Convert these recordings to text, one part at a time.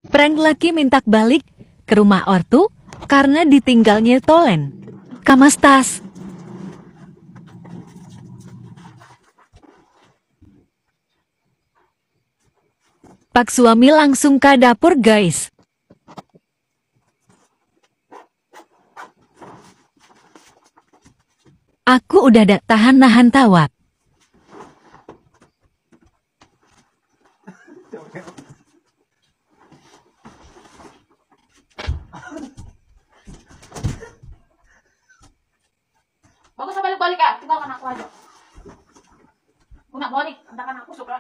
Prank laki minta balik ke rumah ortu karena ditinggalnya tolen. Kamastas. Pak suami langsung ke dapur guys. Aku udah dak tahan nahan tawa. Bagus balik-balik ya, tinggalkan aku aja. Aku nak balik, antakan aku suka.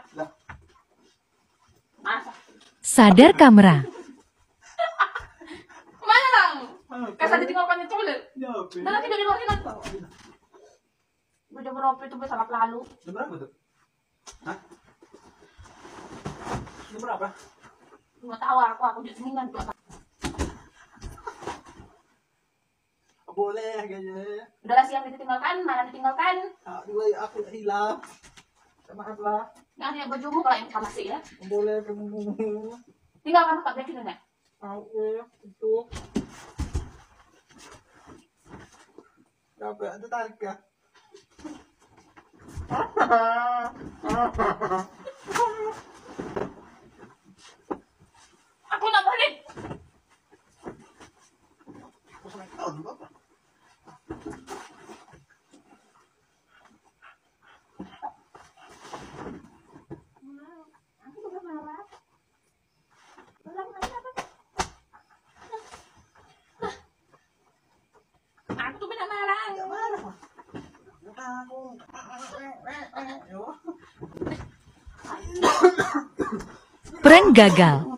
Masa? Sadar kamera. Kemana lang? Kasi ditinggalkan itu ulit. Nanti dari luar sini tuh. Udah berapa itu sangat lalu. Jam berapa tuh? Hah? Jam berapa? Nggak tahu aku udah semingguan tuh. Boleh kayaknya. Udah siang ditinggalkan, mana ditinggalkan? Aku hilang. Maaf lah. Yang ada bajumu kalau yang sama sih ya. Boleh kamu. Tinggalkan tak bekin enggak? Itu. Capek, itu tarik ya. Aku nak balik. Aku sampai tahun apa? Aku udah marah. Aku tuh benar marah. Gak marah. Aku. Prank gagal.